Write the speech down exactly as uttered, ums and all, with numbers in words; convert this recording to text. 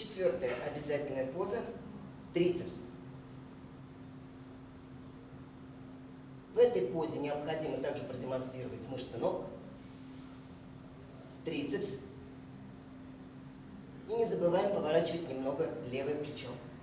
Четвертая обязательная поза – трицепс. В этой позе необходимо также продемонстрировать мышцы ног, трицепс. И не забываем поворачивать немного левое плечо.